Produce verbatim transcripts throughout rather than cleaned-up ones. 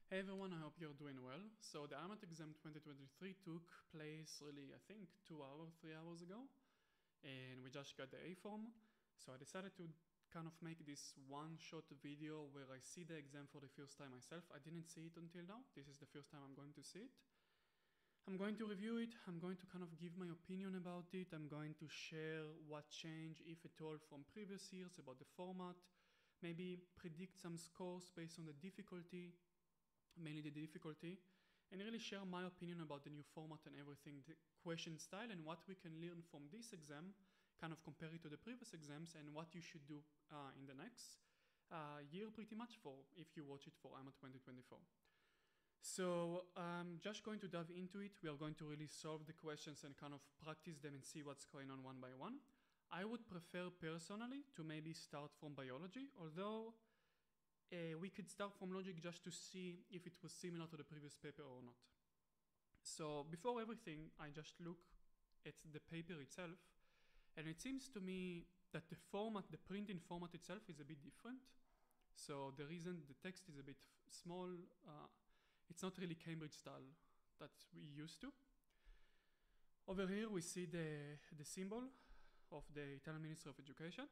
Hey everyone, I hope you're doing well. So the I M A T exam twenty twenty-three took place really, I think, two hours, three hours ago, and we just got the A form. So I decided to kind of make this one-shot video where I see the exam for the first time myself. I didn't see it until now. This is the first time I'm going to see it. I'm going to review it. I'm going to kind of give my opinion about it. I'm going to share what changed, if at all, from previous years about the format. Maybe predict some scores based on the difficulty, mainly the difficulty, and really share my opinion about the new format and everything, the question style, and what we can learn from this exam, kind of compare it to the previous exams, and what you should do uh, in the next uh, year pretty much for, if you watch it for I M A twenty twenty-four. So I'm just going to dive into it. We are going to really solve the questions and kind of practice them and see what's going on one by one. I would prefer personally to maybe start from biology, although Uh, we could start from logic just to see if it was similar to the previous paper or not. So before everything, I just look at the paper itself, and it seems to me that the format, the printing format itself is a bit different. So the reason the text is a bit small, uh, it's not really Cambridge style that we used to. Over here we see the, the symbol of the Italian Ministry of Education.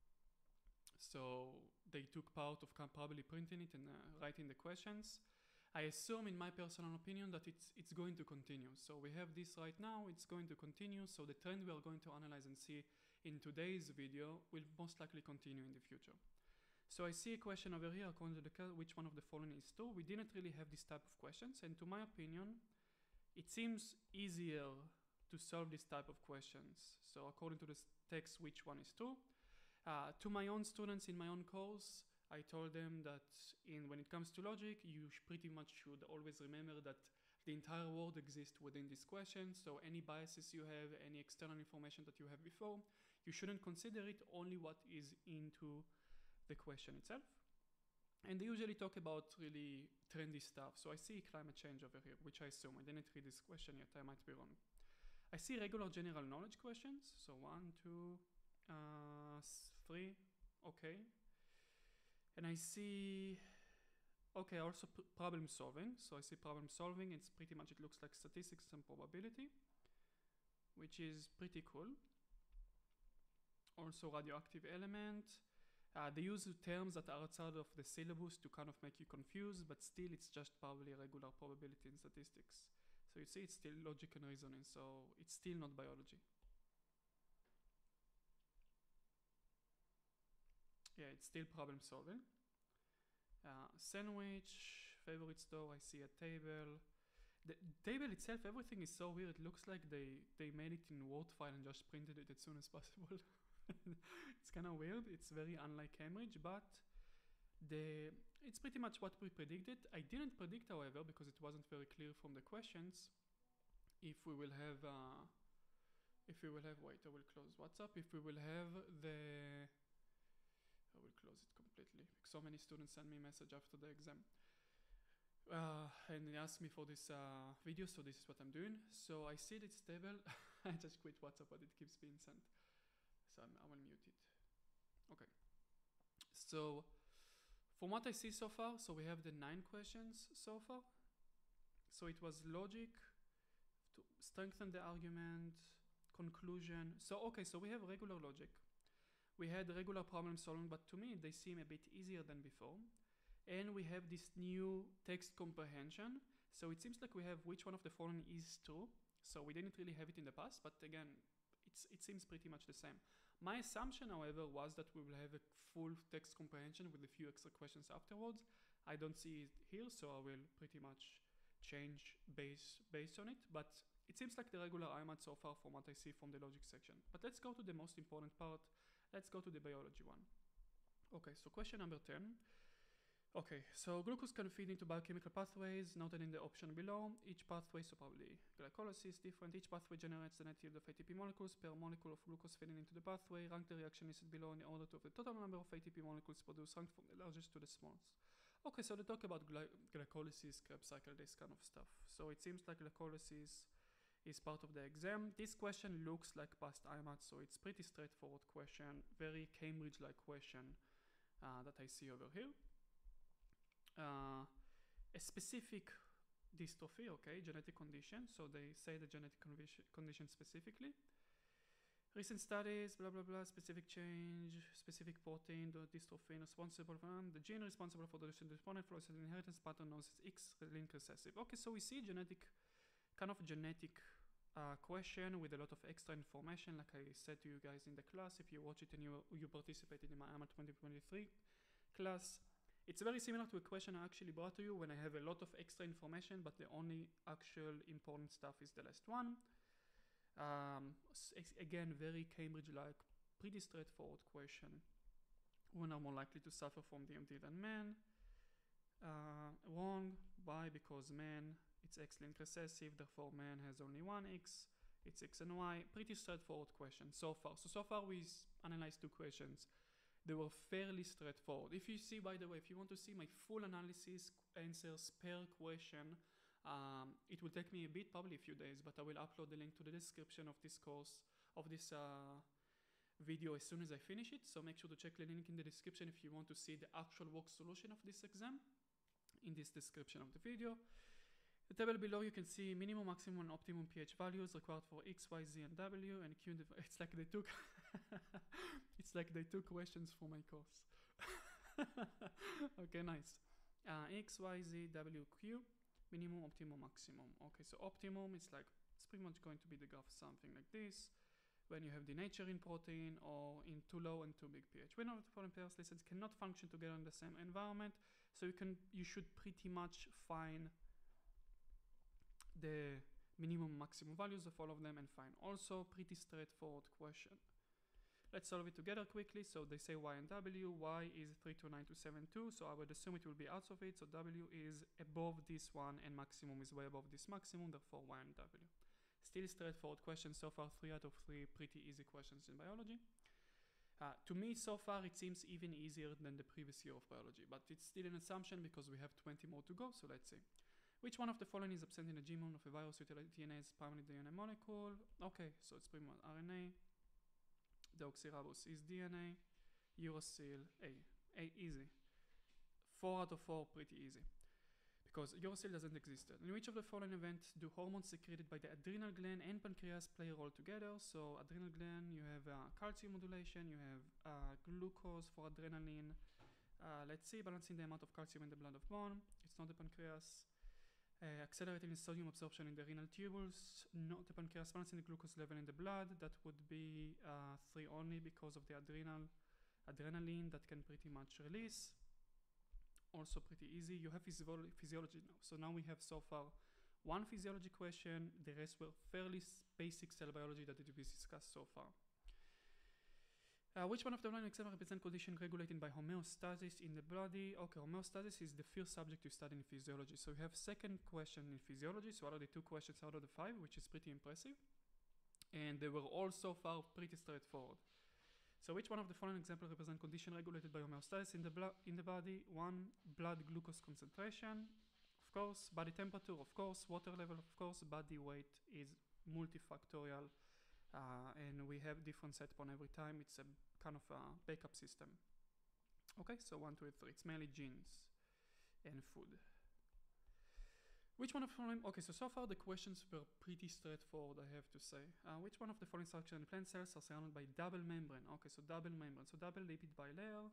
So they took part of probably printing it and uh, writing the questions. I assume, in my personal opinion, that it's it's going to continue. So we have this right now, it's going to continue. So the trend we are going to analyze and see in today's video will most likely continue in the future. So I see a question over here, according to the which one of the following is true. We didn't really have this type of questions, and to my opinion, it seems easier to solve this type of questions. So according to the text, which one is true? Uh, to my own students in my own course, I told them that in when it comes to logic, you pretty much should always remember that the entire world exists within this question. So any biases you have, any external information that you have before, you shouldn't consider it, only what is into the question itself. And they usually talk about really trendy stuff. So I see climate change over here, which I assume. I didn't read this question yet, I might be wrong. I see regular general knowledge questions. So one, two, Uh, three, okay. And I see, okay, also problem solving. So I see problem solving. It's pretty much, it looks like statistics and probability, which is pretty cool. Also radioactive element. Uh, they use terms that are outside of the syllabus to kind of make you confused, but still it's just probably regular probability in statistics. So you see it's still logic and reasoning, so it's still not biology. Yeah, it's still problem solving. Uh, sandwich, favorite store, I see a table. The table itself, everything is so weird. It looks like they, they made it in Word file and just printed it as soon as possible. It's kind of weird. It's very unlike Cambridge, but the it's pretty much what we predicted. I didn't predict, however, because it wasn't very clear from the questions, if we will have, uh, if we will have, wait, I will close WhatsApp. If we will have the, I will close it completely. So many students send me a message after the exam. Uh, and they asked me for this uh, video, so this is what I'm doing. So I see this table. I just quit WhatsApp, but it keeps being sent. So I'm, I will mute it. Okay. So from what I see so far, so we have the nine questions so far. So it was logic, to strengthen the argument, conclusion. So, okay, so we have regular logic. We had regular problem solving, but to me, they seem a bit easier than before. And we have this new text comprehension. So it seems like we have which one of the following is true. So we didn't really have it in the past, but again, it's, it seems pretty much the same. My assumption, however, was that we will have a full text comprehension with a few extra questions afterwards. I don't see it here, so I will pretty much change base, based on it. But it seems like the regular I M A T so far from what I see from the logic section. But let's go to the most important part. Let's go to the biology one. Okay, so question number ten. Okay, so glucose can feed into biochemical pathways noted in the option below. Each pathway, so probably glycolysis, different. Each pathway generates the net yield of A T P molecules per molecule of glucose feeding into the pathway. Rank the reaction listed below in the order of the total number of A T P molecules produced, ranked from the largest to the smallest. Okay, so they talk about gly glycolysis, Krebs cycle, this kind of stuff. So it seems like glycolysis is part of the exam. This question looks like past I M A T, so it's pretty straightforward question, very Cambridge-like question uh, that I see over here. Uh, a specific dystrophy, okay, genetic condition, so they say the genetic condition specifically. Recent studies, blah blah blah, specific change, specific protein, the dystrophin responsible for um, the gene responsible for the dystrophin flow inheritance pattern known as X-linked recessive. Okay, so we see genetic, kind of genetic uh, question with a lot of extra information, like I said to you guys in the class. If you watch it and you you participated in my A M A twenty twenty-three class, it's very similar to a question I actually brought to you when I have a lot of extra information, but the only actual important stuff is the last one. Um, again, very Cambridge-like, pretty straightforward question. Women are more likely to suffer from D M D than men. Uh, wrong. Why? Because men, it's X-linked recessive, therefore man has only one X. It's X and Y. Pretty straightforward question so far. So, so far we analyzed two questions. They were fairly straightforward. If you see, by the way, if you want to see my full analysis answers per question, Um, it will take me a bit, probably a few days, but I will upload the link to the description of this course, of this uh, video as soon as I finish it. So make sure to check the link in the description if you want to see the actual work solution of this exam in this description of the video. The table below you can see minimum, maximum, and optimum pH values required for X, Y, Z, and W, and Q. It's like they took, it's like they took questions for my course. Okay, nice. Uh, X, Y, Z, W, Q. Minimum, optimum, maximum. Okay, so optimum, it's like, it's pretty much going to be the graph something like this, when you have denaturing protein or in too low and too big pH. When the following pairs listens cannot function together in the same environment, so you can, you should pretty much find the minimum, maximum values of all of them and find. Also, pretty straightforward question. Let's solve it together quickly. So they say Y and W. Y is three two nine two seven two, so I would assume it will be out of it. So W is above this one and maximum is way above this maximum, therefore Y and W. Still straightforward question so far, three out of three pretty easy questions in biology. Uh, to me so far it seems even easier than the previous year of biology, but it's still an assumption because we have twenty more to go, so let's see. Which one of the following is absent in the genome of a virus with D N A as primary D N A molecule? Okay, so it's pretty much R N A. Deoxyribose is D N A, uracil A. A easy. Four out of four pretty easy. Because uracil doesn't exist. In which of the following events do hormones secreted by the adrenal gland and pancreas play a role together? So adrenal gland, you have uh, calcium modulation, you have uh, glucose for adrenaline. Uh, let's see, balancing the amount of calcium in the blood of bone. It's not the pancreas. Uh, accelerating the sodium absorption in the renal tubules, not the pancreas. Balancing the glucose level in the blood, that would be uh, three only because of the adrenal adrenaline that can pretty much release. Also pretty easy. You have physio physiology now. So now we have so far one physiology question. The rest were fairly basic cell biology that we discussed so far. Uh, which one of the following examples represent condition regulated by homeostasis in the body? Okay, homeostasis is the first subject you study in physiology. So we have second question in physiology, so already two questions out of the five, which is pretty impressive. And they were all so far pretty straightforward. So which one of the following examples represent condition regulated by homeostasis in the, in the body? One, blood glucose concentration, of course. Body temperature, of course. Water level, of course. Body weight is multifactorial. Uh, and we have different set point every time. It's a kind of a backup system. Okay, so one, two, three. It's mainly genes and food. Which one of the following? Okay, so so far the questions were pretty straightforward, I have to say. Uh, which one of the following structures in plant cells are surrounded by double membrane? Okay, so double membrane. So double lipid bilayer,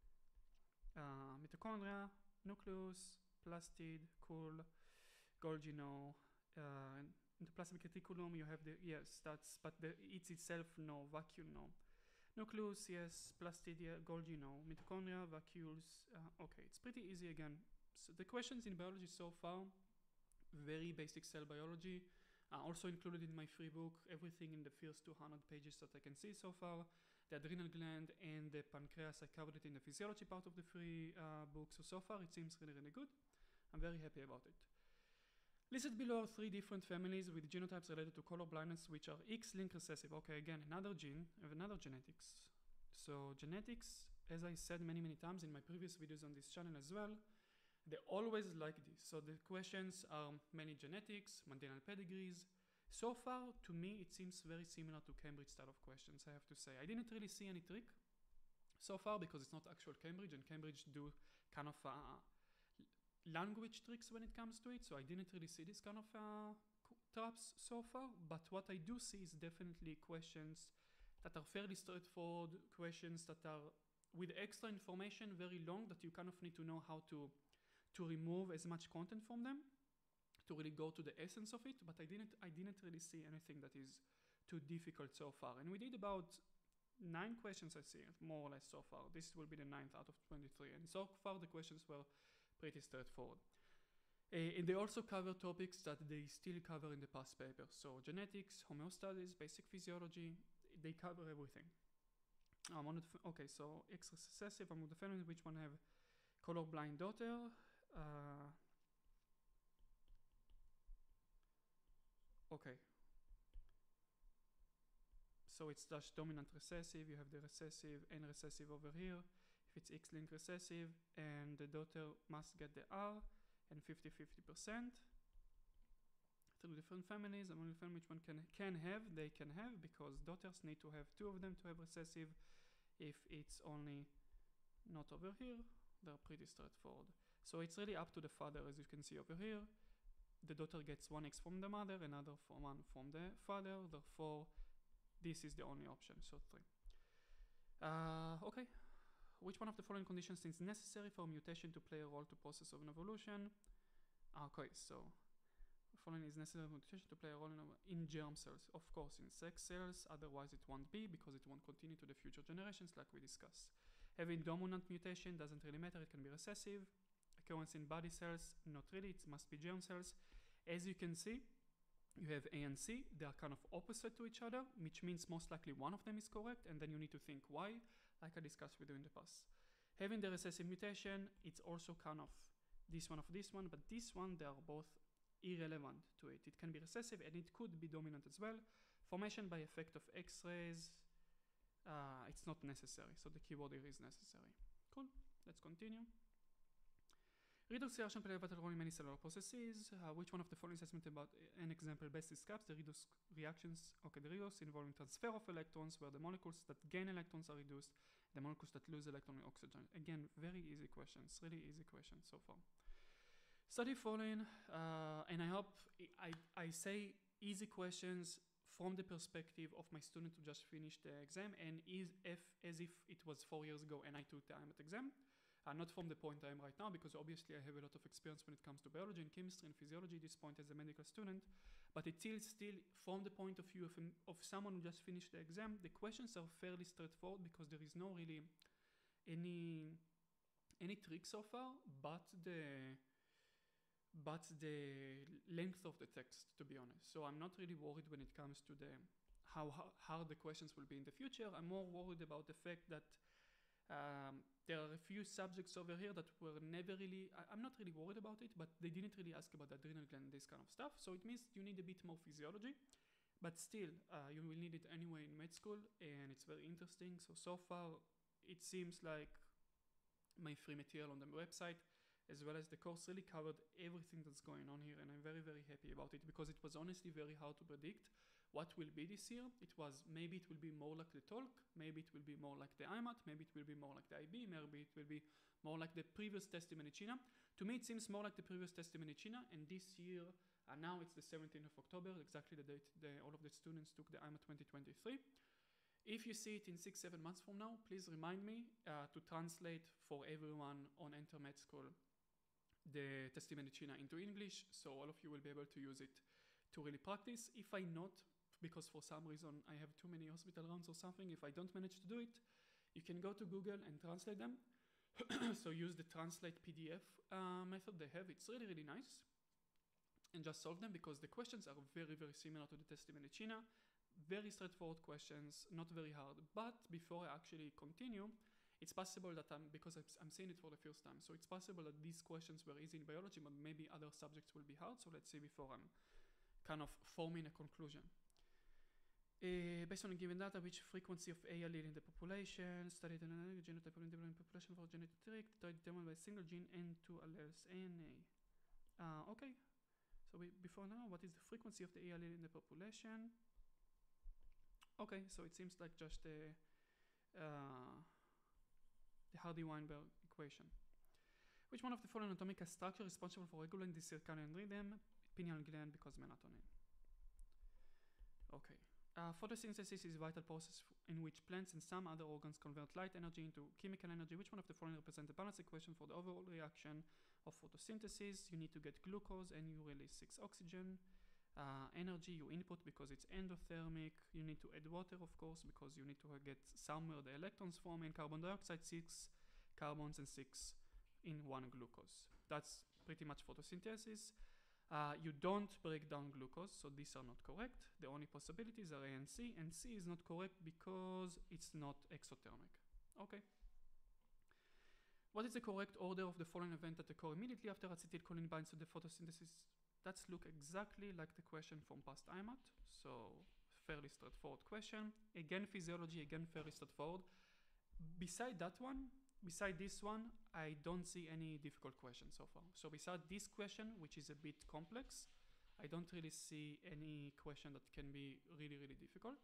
uh, mitochondria, nucleus, plastid, cool, Golgi no, uh, in the plasmic reticulum you have the, yes, that's, but the, it's itself no, vacuole no. Nucleus, yes, plastid, yeah, Golgi no. Mitochondria, vacuoles, uh, okay, it's pretty easy again. So the questions in biology so far, very basic cell biology, uh, also included in my free book, everything in the first two hundred pages that I can see so far. The adrenal gland and the pancreas, I covered it in the physiology part of the free uh, book, so so far it seems really, really good. I'm very happy about it. Listed below are three different families with genotypes related to color blindness, which are X-linked recessive. Okay, again, another gene, another genetics. So genetics, as I said many, many times in my previous videos on this channel as well, they always like this. So the questions are many genetics, Mendelian pedigrees. So far, to me, it seems very similar to Cambridge style of questions, I have to say. I didn't really see any trick so far because it's not actual Cambridge, and Cambridge do kind of uh, language tricks when it comes to it, so I didn't really see this kind of uh, traps so far, but what I do see is definitely questions that are fairly straightforward, questions that are with extra information, very long, that you kind of need to know how to to remove as much content from them, to really go to the essence of it, but I didn't I didn't really see anything that is too difficult so far. And we did about nine questions, I see, more or less so far. This will be the ninth out of twenty-three, and so far the questions were pretty straightforward. Uh, and they also cover topics that they still cover in the past papers. So genetics, homeostasis, basic physiology, they cover everything. I'm on the okay, so X recessive, I'm with the family, which one have colorblind daughter. Uh, okay. So it's dash dominant recessive, you have the recessive and recessive over here. If it's X-linked recessive, and the daughter must get the R and fifty fifty percent. Three different families, among the family which one can can have, they can have, because daughters need to have two of them to have recessive. If it's only not over here, they're pretty straightforward. So it's really up to the father, as you can see over here. The daughter gets one X from the mother, another from one from the father, therefore this is the only option, so three. Uh, okay. Which one of the following conditions is necessary for a mutation to play a role to process of an evolution? Okay, so the following is necessary for mutation to play a role in, in germ cells. Of course, in sex cells, otherwise it won't be, because it won't continue to the future generations like we discussed. Having dominant mutation doesn't really matter, it can be recessive. Occurrence in body cells, not really, it must be germ cells. As you can see, you have A and C, they are kind of opposite to each other, which means most likely one of them is correct, and then you need to think why, like I discussed with you in the past. Having the recessive mutation, it's also kind of this one of this one, but this one, they are both irrelevant to it. It can be recessive and it could be dominant as well. Formation by effect of X-rays, uh, it's not necessary, so the keyword here is necessary. Cool, let's continue. Redox reaction play a vital role in many cellular processes. Uh, which one of the following assessment about an example best describes the redox reactions? Okay, the redox involving transfer of electrons, where the molecules that gain electrons are reduced, the molecules that lose electron are oxygen. Again, very easy questions, really easy questions so far. Study following, uh, and I hope I, I say easy questions from the perspective of my student who just finished the exam, and is if, as if it was four years ago and I took the I M A T exam. Uh, not from the point I am right now, because obviously I have a lot of experience when it comes to biology and chemistry and physiology at this point as a medical student, but it's still, still from the point of view of, um, of someone who just finished the exam, the questions are fairly straightforward because there is no really any, any trick so far, but the, but the length of the text, to be honest. So I'm not really worried when it comes to the how, how hard the questions will be in the future. I'm more worried about the fact that Um, there are a few subjects over here that were never really, I, I'm not really worried about it, but they didn't really ask about the adrenal gland and this kind of stuff. So it means you need a bit more physiology, but still, uh, you will need it anyway in med school, and it's very interesting. So, so far, it seems like my free material on the website, as well as the course, really covered everything that's going on here, and I'm very, very happy about it, because it was honestly very hard to predict what will be this year. It was, maybe it will be more like the talk, maybe it will be more like the I M A T, maybe it will be more like the I B, maybe it will be more like the previous test in Medicina. To me, it seems more like the previous test in Medicina, and this year, uh, now it's the seventeenth of October, exactly the date the, all of the students took the I M A T twenty twenty-three. If you see it in six, seven months from now, please remind me uh, to translate for everyone on Enter Med School the test in Medicina into English, so all of you will be able to use it to really practice. If I not, because for some reason I have too many hospital rounds or something, if I don't manage to do it, you can go to Google and translate them. So use the translate P D F uh, method they have. It's really, really nice. And just solve them, because the questions are very, very similar to the test in Medicina. Very straightforward questions, not very hard. But before I actually continue, it's possible that I'm, because I'm seeing it for the first time, so it's possible that these questions were easy in biology, but maybe other subjects will be hard. So let's see before I'm kind of forming a conclusion. Uh, based on a given data, which frequency of A allele in the population, studied in a genotype of individual population for genetic trait, determined by a single gene and two alleles, A and A. Uh, okay, so we, before now, what is the frequency of the A allele in the population? Okay, so it seems like just the, uh, the Hardy-Weinberg equation. Which one of the following anatomical structure is responsible for regulating the circadian rhythm? Pineal gland, because melatonin. Okay. Uh, photosynthesis is a vital process in which plants and some other organs convert light energy into chemical energy. Which one of the following represents the balance equation for the overall reaction of photosynthesis? You need to get glucose and you release six oxygen. Uh, energy you input because it's endothermic. You need to add water, of course, because you need to get somewhere the electrons from. In carbon dioxide, six carbons and six in one glucose. That's pretty much photosynthesis. Uh, you don't break down glucose, so these are not correct. The only possibilities are A and C, and C is not correct because it's not exothermic. Okay. What is the correct order of the following event that occur immediately after acetylcholine binds to the photosynthesis? That's look exactly like the question from past I M A T, so fairly straightforward question. Again, physiology, again, fairly straightforward. Beside that one, beside this one, I don't see any difficult questions so far. So beside this question, which is a bit complex, I don't really see any question that can be really, really difficult.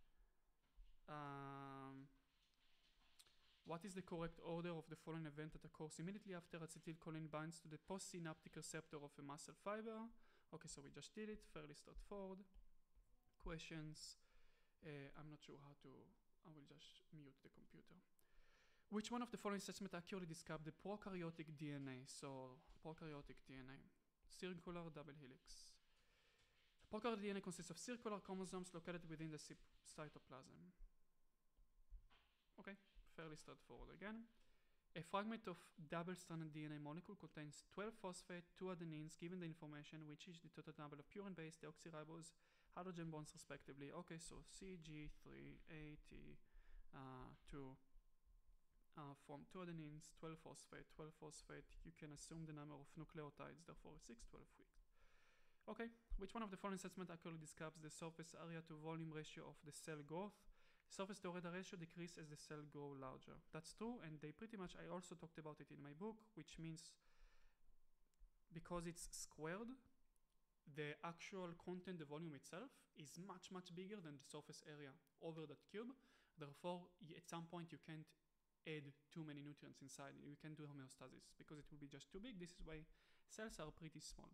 Um, what is the correct order of the following event that occurs immediately after acetylcholine binds to the postsynaptic receptor of a muscle fiber? Okay, so we just did it, fairly straightforward. Questions, uh, I'm not sure how to, I will just mute the computer. Which one of the following assessments accurately describe the prokaryotic D N A? So, prokaryotic D N A, circular double helix. Prokaryotic D N A consists of circular chromosomes located within the cytoplasm. Okay, fairly straightforward again. A fragment of double-stranded D N A molecule contains twelve phosphate, two adenines, given the information which is the total number of purine base, deoxyribose, hydrogen bonds respectively. Okay, so C G three A T two. Uh, from two adenines, twelve phosphate, twelve phosphate, you can assume the number of nucleotides, therefore six, twelve weeks. Okay, which one of the following assessments accurately describes the surface area to volume ratio of the cell growth? Surface to area ratio decreases as the cell grow larger. That's true, and they pretty much, I also talked about it in my book, which means because it's squared, the actual content, the volume itself, is much, much bigger than the surface area over that cube. Therefore, at some point you can't add too many nutrients inside. You can do homeostasis because it will be just too big. This is why cells are pretty small.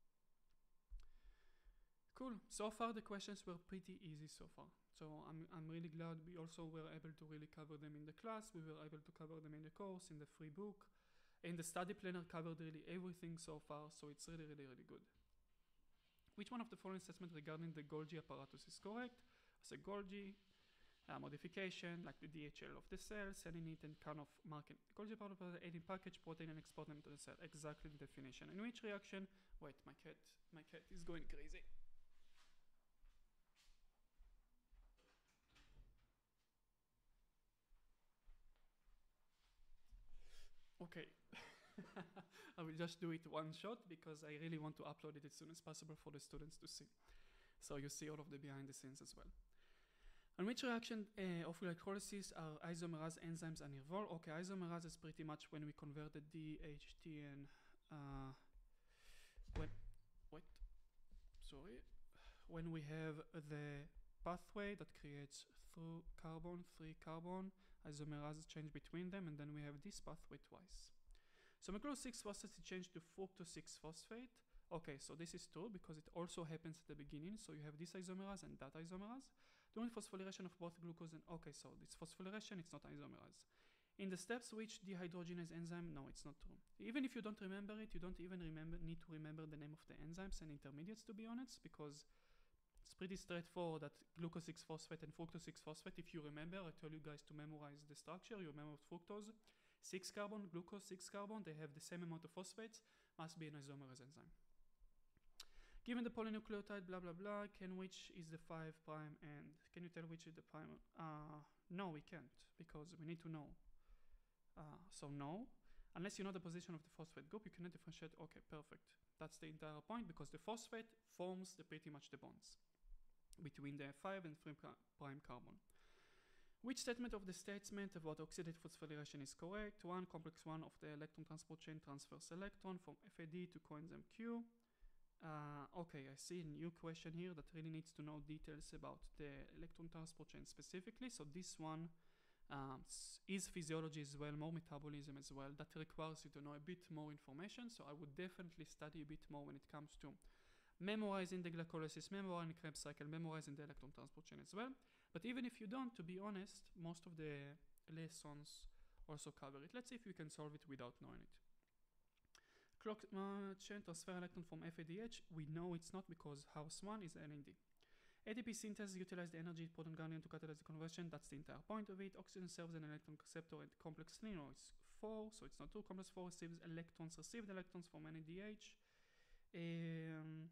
Cool. So far the questions were pretty easy so far. So I'm, I'm really glad we also were able to really cover them in the class. We were able to cover them in the course, in the free book. In the study planner covered really everything so far, so it's really, really, really good. Which one of the following assessments regarding the Golgi apparatus is correct? So Golgi, Uh, modification, like the D H L of the cell, selling it and kind of marking Golgi apparatus, adding package protein and exporting it to the cell. Exactly the definition. In which reaction? Wait, my cat, my cat is going crazy. Okay. I will just do it one shot because I really want to upload it as soon as possible for the students to see. So you see all of the behind the scenes as well. On which reaction uh, of electrolysis are isomerase enzymes are involved? Okay, isomerase is pretty much when we convert the D H T N. Uh, when, wait, sorry. When we have the pathway that creates through carbon, three carbon, isomerase change between them, and then we have this pathway twice. So macrolose six phosphate is changed to fructose six phosphate. Okay, so this is true because it also happens at the beginning. So you have this isomerase and that isomerase. During phosphorylation of both glucose and, okay, so this phosphorylation, it's not isomerase. In the steps which dehydrogenase enzyme, no, it's not true. Even if you don't remember it, you don't even remember need to remember the name of the enzymes and intermediates, to be honest, because it's pretty straightforward that glucose six phosphate and fructose six phosphate, if you remember, I told you guys to memorize the structure, you remember fructose, six carbon, glucose, six carbon, they have the same amount of phosphates, must be an isomerase enzyme. Given the polynucleotide, blah, blah, blah, can which is the five prime end? Can you tell which is the prime? Uh, no, we can't, because we need to know. Uh, so no, unless you know the position of the phosphate group, you cannot differentiate. Okay, perfect. That's the entire point, because the phosphate forms the pretty much the bonds between the five and three prime carbon. Which statement of the statement about oxidative phosphorylation is correct? One, complex one of the electron transport chain transfers electron from F A D to coenzyme Q. Uh, okay, I see a new question here that really needs to know details about the electron transport chain specifically. So this one, um, is physiology as well, more metabolism as well. That requires you to know a bit more information, so I would definitely study a bit more when it comes to memorizing the glycolysis, memorizing the Krebs cycle, memorizing the electron transport chain as well. But even if you don't, to be honest, most of the lessons also cover it. Let's see if we can solve it without knowing it. Clock uh, chain transfer electron from F A D H, we know it's not because house one is N A D. A T P synthase utilizes the energy proton ganglion to catalyze the conversion, that's the entire point of it. Oxygen serves an electron receptor at complex three, no, it's four, so it's not two. Complex four receives electrons, received electrons from N A D H. Um,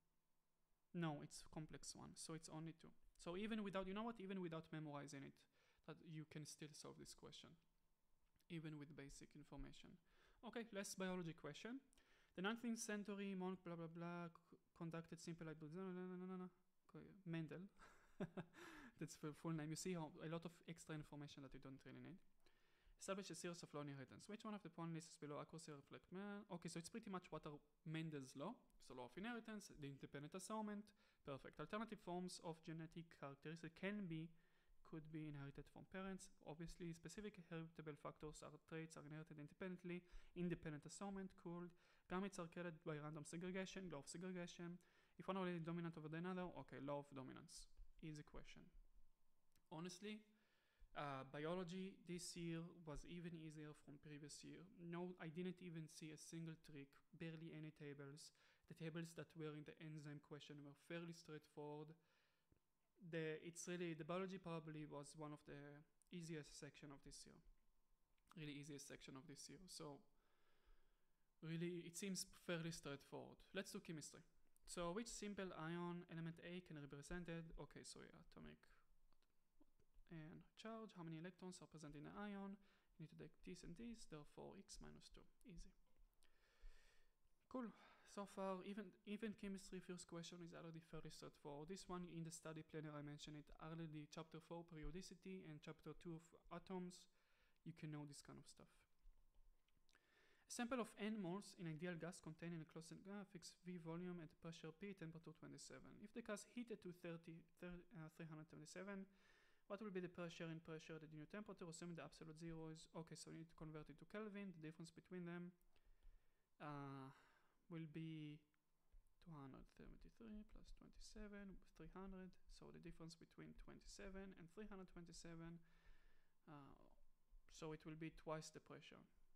no, it's complex one, so it's only two. So even without, you know what, even without memorizing it, that you can still solve this question, even with basic information. Okay, last biology question. The nineteenth century monk, blah blah blah, conducted simple hypothesis. Mendel. That's the full name. You see how a lot of extra information that you don't really need. Established a series of law inheritance. Which one of the following lists below accuracy reflect man? Okay, so it's pretty much what are Mendel's law. So law of inheritance, the independent assessment, perfect. Alternative forms of genetic characteristics can be, could be inherited from parents. Obviously, specific heritable factors or traits are inherited independently. Independent assessment, cool. Gametes are created by random segregation, law of segregation. If one already dominant over the another, okay, law of dominance. Easy question. Honestly, uh, biology this year was even easier from previous year. No, I didn't even see a single trick, barely any tables. The tables that were in the enzyme question were fairly straightforward. The, it's really, the biology probably was one of the easiest section of this year. Really easiest section of this year. So, really, it seems fairly straightforward. Let's do chemistry. So which simple ion element A can be represented? Okay, so yeah, atomic and charge. How many electrons are present in an ion? You need to take this and this, therefore x minus two. Easy. Cool. So far, even even chemistry first question is already fairly straightforward. This one in the study planner I mentioned it already. Chapter four periodicity and chapter two of atoms. You can know this kind of stuff. A sample of n moles in ideal gas containing a closed uh, fixed V volume at pressure P, temperature twenty-seven. If the gas heated to thirty, thirty, uh, three hundred twenty-seven, what will be the pressure in pressure at the new temperature, assuming the absolute zero is, okay, so we need to convert it to Kelvin. The difference between them uh, will be two hundred seventy-three plus twenty-seven, three hundred. So the difference between twenty-seven and three hundred twenty-seven, uh, so it will be twice the pressure.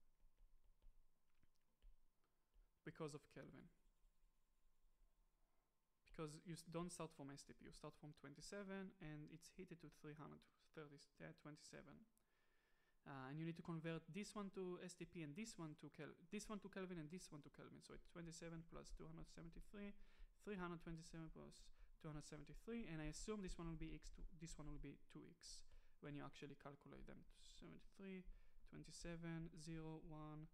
Because of Kelvin. Because you don't start from S T P, you start from twenty-seven and it's heated to three hundred twenty-seven. Uh, and you need to convert this one to S T P and this one to Kel this one to Kelvin and this one to Kelvin. So it's twenty-seven plus two hundred seventy-three, three hundred twenty-seven plus two hundred seventy-three, and I assume this one will be x two, this one will be two x when you actually calculate them. seventy-three, twenty-seven, zero, one,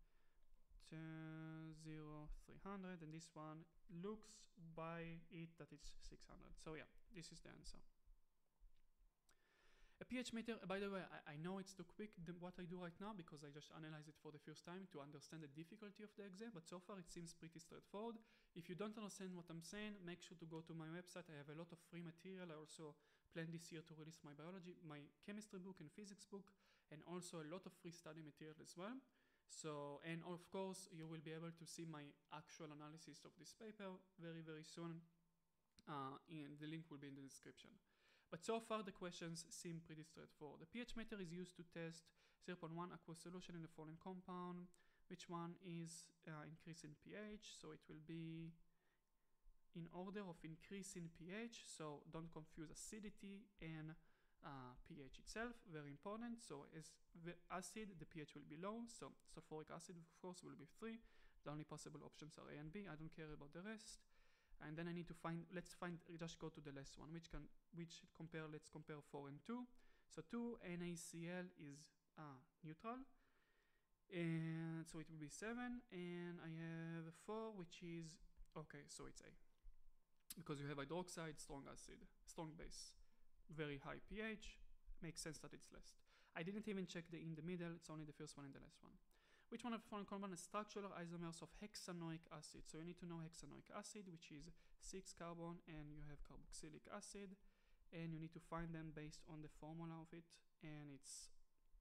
zero, three hundred, and this one looks by it that it's six hundred. So yeah, this is the answer. A pH meter, by the way, I, I know it's too quick what I do right now because I just analyze it for the first time to understand the difficulty of the exam, but so far it seems pretty straightforward. If you don't understand what I'm saying, make sure to go to my website. I have a lot of free material. I also plan this year to release my biology, my chemistry book and physics book, and also a lot of free study material as well. So, and of course, you will be able to see my actual analysis of this paper very, very soon. Uh, and the link will be in the description. But so far, the questions seem pretty straightforward. The pH meter is used to test zero point one aqueous solution in the following compound. Which one is uh, increase in pH? So it will be in order of increase in pH. So don't confuse acidity and Uh, pH itself, very important. So as the acid, the pH will be low, so sulfuric acid of course will be three. The only possible options are A and B. I don't care about the rest. And then I need to find, let's find, just go to the last one, which can, which compare, let's compare four and two. So two NaCl is uh, neutral, and so it will be seven, and I have four, which is, okay, so it's A. Because you have hydroxide, strong acid, strong base. Very high pH, makes sense that it's less. I didn't even check the in the middle, it's only the first one and the last one. Which one of the following compound is structural isomers of hexanoic acid? So you need to know hexanoic acid, which is six carbon, and you have carboxylic acid, and you need to find them based on the formula of it, and it's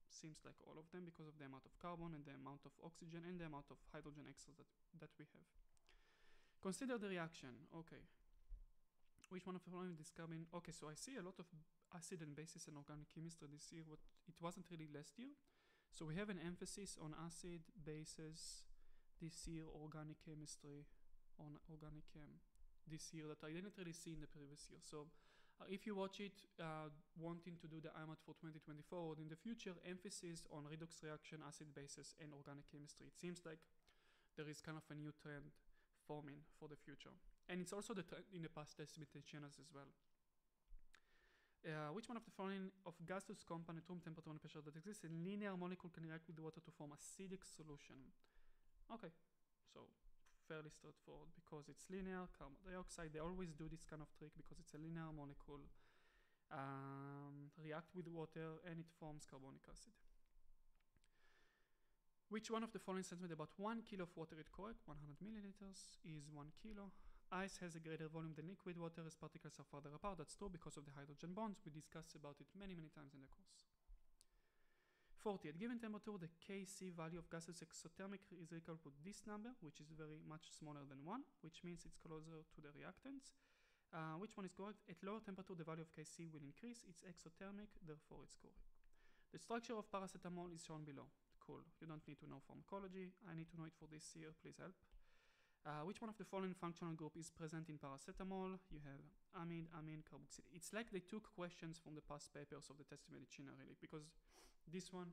Seems like all of them because of the amount of carbon and the amount of oxygen and the amount of hydrogen extras that, that we have. Consider the reaction. Okay. Which one of the following describing? Okay, so I see a lot of acid and bases and organic chemistry this year, but it wasn't really last year. So we have an emphasis on acid, bases this year, organic chemistry on organic chem this year that I didn't really see in the previous year. So uh, if you watch it uh, wanting to do the I M A T for twenty twenty-four or in the future, emphasis on redox reaction, acid bases and organic chemistry. It seems like there is kind of a new trend forming for the future. And it's also the trend in the past estimations as well. Uh, which one of the following of gaseous compound at room temperature and pressure that exists in linear molecule can react with water to form acidic solution? Okay, so fairly straightforward because it's linear. Carbon dioxide, they always do this kind of trick because it's a linear molecule. Um, react with water and it forms carbonic acid. Which one of the following statements about one kilo of water is correct? one hundred milliliters is one kilo. Ice has a greater volume than liquid water as particles are farther apart. That's true because of the hydrogen bonds. We discussed about it many, many times in the course. forty. At given temperature, the K C value of gases exothermic is equal to this number, which is very much smaller than one, which means it's closer to the reactants. Uh, which one is correct? At lower temperature, the value of K C will increase. It's exothermic, therefore it's correct. The structure of paracetamol is shown below. Cool. You don't need to know pharmacology. I need to know it for this year. Please help. Uh, which one of the following functional group is present in paracetamol? You have amide, amine, carboxyl. It's like they took questions from the past papers of the test medicina, really, because this one,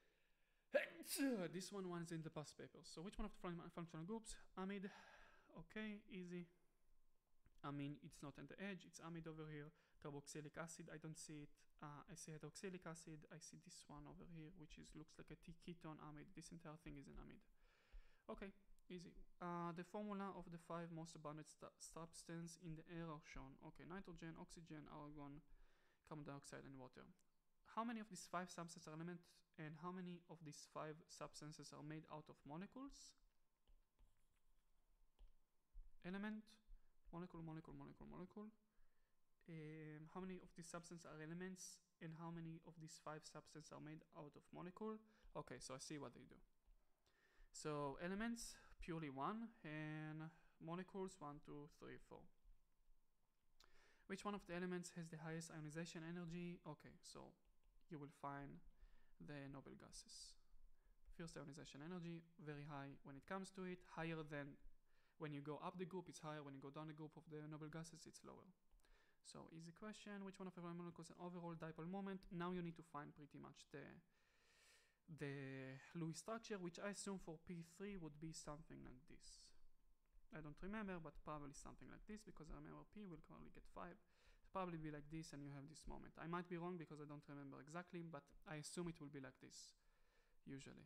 this one was in the past papers. So which one of the following functional groups? Amide, okay, easy. Amine, it's not on the edge. It's amide over here. Carboxylic acid, I don't see it. Uh, I see hydroxylic acid. I see this one over here, which is looks like a ketone amide. This entire thing is an amide. Okay. Easy. Uh, the formula of the five most abundant substances in the air are shown. Okay, nitrogen, oxygen, argon, carbon dioxide, and water. How many of these five substances are elements, and how many of these five substances are made out of molecules? Element, molecule, molecule, molecule, molecule. Um, how many of these substances are elements, and how many of these five substances are made out of molecule? Okay, so I see what they do. So elements, purely one, and molecules, one, two, three, four. Which one of the elements has the highest ionization energy? Okay, so you will find the noble gases. First ionization energy, very high when it comes to it, higher than when you go up the group, it's higher. When you go down the group of the noble gases, it's lower. So easy question, which one of the molecules an overall dipole moment? Now you need to find pretty much the the Lewis structure, which I assume for P three would be something like this. I don't remember, but probably something like this, because I remember P will probably get five. It'll probably be like this, and you have this moment. I might be wrong because I don't remember exactly, but I assume it will be like this, usually.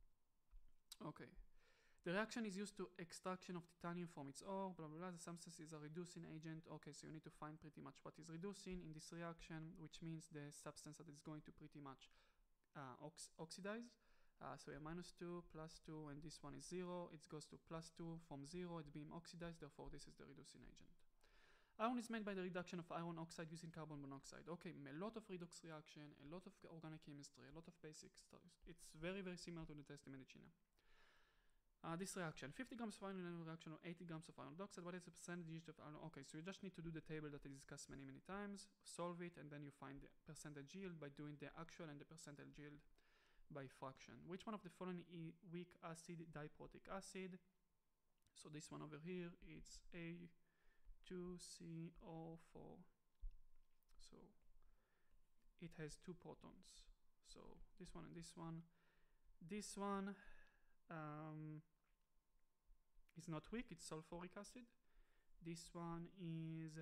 Okay. The reaction is used to extraction of titanium from its ore, blah, blah, blah. The substance is a reducing agent. Okay, so you need to find pretty much what is reducing in this reaction, which means the substance that is going to pretty much Uh, ox oxidize. Uh, so we have minus two, plus two, and this one is zero. It goes to plus two. From zero, it's being oxidized. Therefore, this is the reducing agent. Iron is made by the reduction of iron oxide using carbon monoxide. Okay, a lot of redox reaction, a lot of organic chemistry, a lot of basic stuff. It's very, very similar to the test medicina. Uh, this reaction, fifty grams of iron in a reaction of eighty grams of iron dioxide. What is the percentage of iron? Okay, so you just need to do the table that I discussed many, many times, solve it, and then you find the percentage yield by doing the actual and the percentage yield by fraction. Which one of the following is weak acid diprotic acid? So this one over here, it's A two C O four. So it has two protons. So this one and this one. This one um, is not weak, it's sulfuric acid. This one is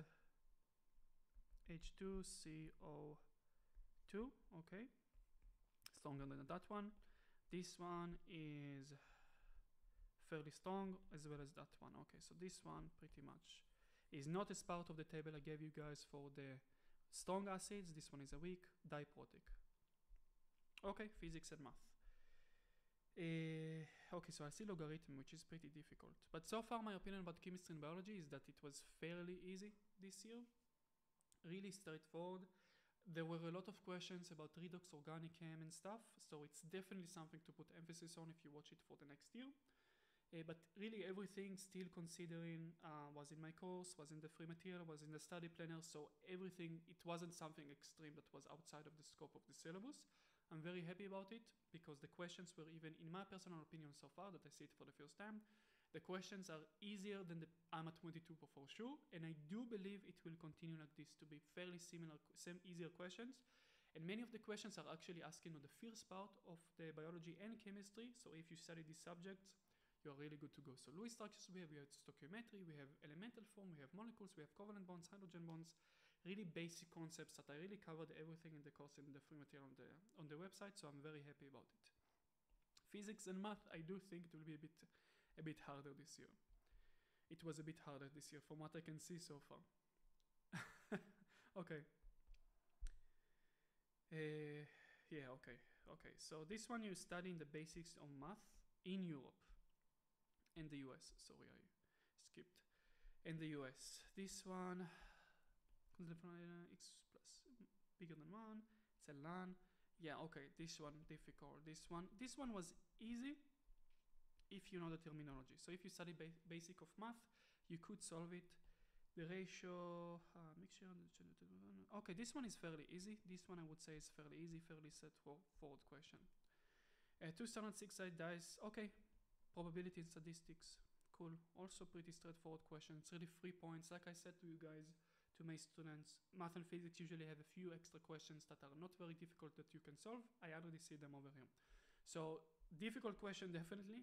H two C O two, okay, stronger than that one. This one is fairly strong as well as that one. Okay, so this one pretty much is not as part of the table I gave you guys for the strong acids. This one is a weak diprotic. Okay, physics and math. Uh, okay, so I see logarithm, which is pretty difficult. But so far, my opinion about chemistry and biology is that it was fairly easy this year. Really straightforward. there were a lot of questions about redox, organic chem, and stuff, so it's definitely something to put emphasis on if you watch it for the next year. Uh, but really everything still considering uh, was in my course, was in the free material, was in the study planner, so everything, it wasn't something extreme that was outside of the scope of the syllabus. I'm very happy about it because the questions were, even in my personal opinion so far that I see it for the first time, the questions are easier than the I M A twenty-two for sure, and I do believe it will continue like this to be fairly similar, same easier questions. And many of the questions are actually asking on the first part of the biology and chemistry, so if you study these subjects, you're really good to go. So Lewis structures we have, we have stoichiometry, we have elemental form, we have molecules, we have covalent bonds, hydrogen bonds, really basic concepts that I really covered everything in the course in the free material on the, on the website, so I'm very happy about it. Physics and math, I do think it will be a bit, a bit harder this year. It was a bit harder this year from what I can see so far. Okay. Uh, yeah, okay, okay. So this one you're studying the basics of math in Europe. In the U S, sorry, I skipped. In the U S, this one, x plus bigger than one, it's a lan. Yeah, okay, this one difficult. This one, this one was easy if you know the terminology. So if you study ba basic of math, you could solve it. The ratio, uh, mixture. Okay, this one is fairly easy. This one I would say is fairly easy, fairly straightforward question. Uh, two standard six-sided dice. Okay. Probability and statistics, cool. Also pretty straightforward questions, really three points. Like I said to you guys, to my students, math and physics usually have a few extra questions that are not very difficult that you can solve. I already see them over here. So difficult question definitely.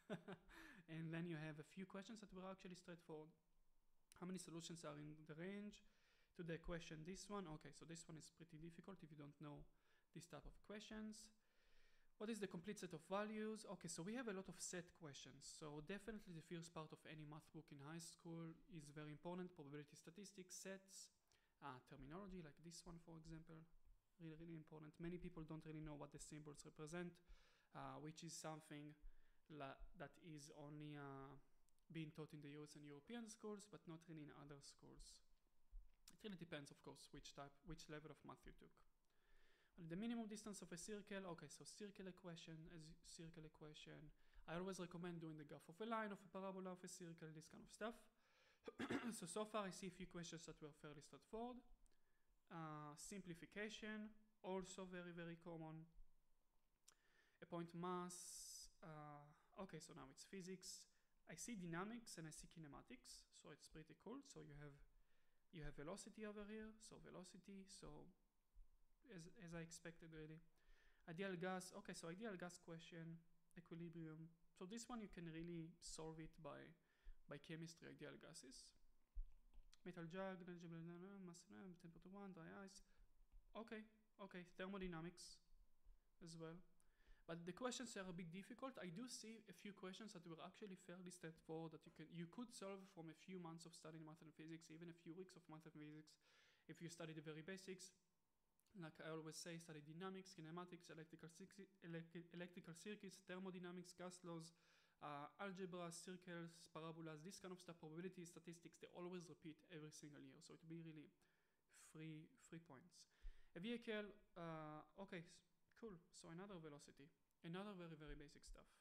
And then you have a few questions that were actually straightforward. How many solutions are in the range? To the question, this one, okay, so this one is pretty difficult if you don't know this type of questions. What is the complete set of values? Okay, so we have a lot of set questions. So definitely the first part of any math book in high school is very important. Probability, statistics, sets, uh, terminology, like this one, for example, really, really important. Many people don't really know what the symbols represent, uh, which is something that is only uh, being taught in the U S and European schools, but not really in other schools. It really depends, of course, which type, which level of math you took. The minimum distance of a circle, okay, so circle equation, as circle equation. I always recommend doing the graph of a line, of a parabola, of a circle, this kind of stuff. so, so far I see a few questions that were fairly straightforward. Uh, simplification, also very, very common. A point mass, uh, okay, so now it's physics. I see dynamics and I see kinematics, so it's pretty cool. So you have, you have velocity over here, so velocity, so As, as I expected really. Ideal gas, okay, so ideal gas question, equilibrium. So this one you can really solve it by by chemistry, ideal gases. Metal jug, mass, temperature one, dry ice. Okay, okay, thermodynamics as well. But the questions are a bit difficult. I do see a few questions that were actually fairly straightforward that you can you could solve from a few months of studying math and physics, even a few weeks of math and physics, if you study the very basics. Like I always say, study dynamics, kinematics, electrical, electrical circuits, thermodynamics, gas laws, uh, algebra, circles, parabolas, this kind of stuff, probability, statistics, they always repeat every single year. So it will be really free, free points. A vehicle, uh, okay, cool. So another velocity, another very, very basic stuff.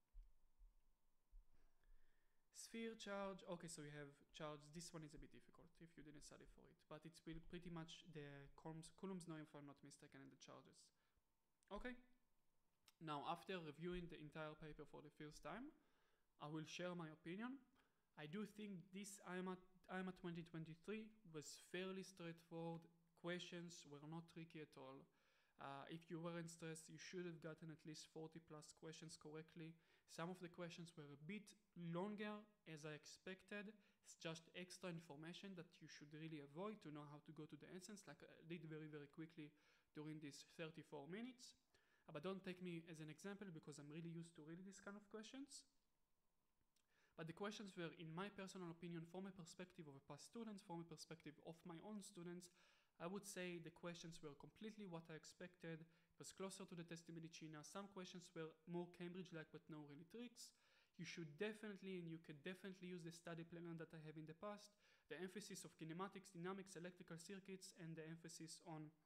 Sphere charge, okay, so you have charge. This one is a bit difficult if you didn't study for it, but it's pretty much the Coulomb's, Coulomb's law, if I'm not mistaken, and the charges. Okay, now after reviewing the entire paper for the first time, I will share my opinion. I do think this I M A twenty twenty-three was fairly straightforward. Questions were not tricky at all. Uh, if you weren't stressed, you should have gotten at least forty plus questions correctly. Some of the questions were a bit longer as I expected. It's just extra information that you should really avoid to know how to go to the essence, like I did very, very quickly during these thirty-four minutes. Uh, but don't take me as an example because I'm really used to reading these kind of questions. But the questions were, in my personal opinion, from a perspective of a past student, from a perspective of my own students, I would say the questions were completely what I expected. It was closer to the test in Medicina. Some questions were more Cambridge-like, but no really tricks. You should definitely, and you can definitely use the study planner that I have in the past. The emphasis of kinematics, dynamics, electrical circuits, and the emphasis on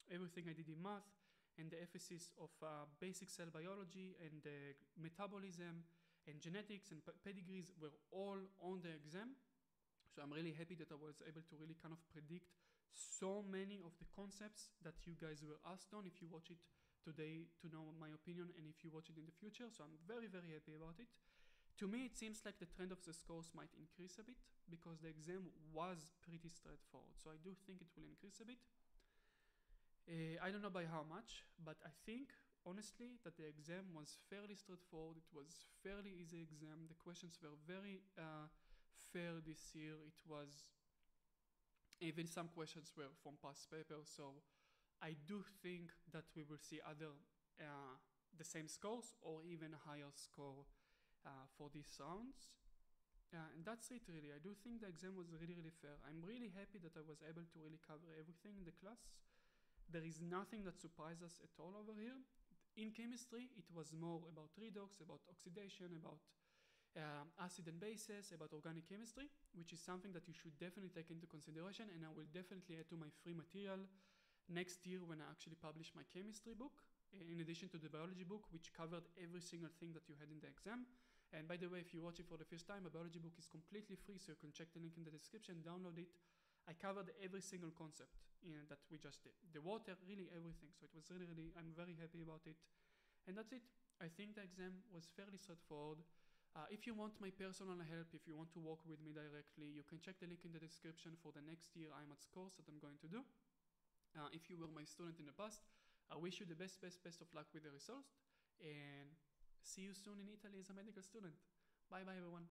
everything I did in math and the emphasis of uh, basic cell biology and uh, metabolism and genetics and pedigrees were all on the exam. So I'm really happy that I was able to really kind of predict so many of the concepts that you guys were asked on if you watch it today to know my opinion and if you watch it in the future. So I'm very, very happy about it. To me, it seems like the trend of the scores might increase a bit because the exam was pretty straightforward. So I do think it will increase a bit. Uh, I don't know by how much, but I think honestly that the exam was fairly straightforward. It was fairly easy exam. The questions were very uh, fair this year. It was even some questions were from past papers. So I do think that we will see other uh, the same scores or even a higher score uh, for these rounds. Uh, and that's it really. I do think the exam was really, really fair. I'm really happy that I was able to really cover everything in the class. There is nothing that surprised us at all over here. In chemistry, it was more about redox, about oxidation, about um, acid and bases, about organic chemistry, which is something that you should definitely take into consideration, and I will definitely add to my free material next year when I actually publish my chemistry book, in addition to the biology book, which covered every single thing that you had in the exam. And by the way, if you watch it for the first time, a biology book is completely free, so you can check the link in the description, download it. I covered every single concept in, that we just did. The water, really everything. So it was really, really, I'm very happy about it. And that's it. I think the exam was fairly straightforward. Uh, if you want my personal help, if you want to work with me directly, you can check the link in the description for the next year I M A T S course that I'm going to do. Uh, if you were my student in the past, I wish you the best, best, best of luck with the result. And see you soon in Italy as a medical student. Bye bye everyone.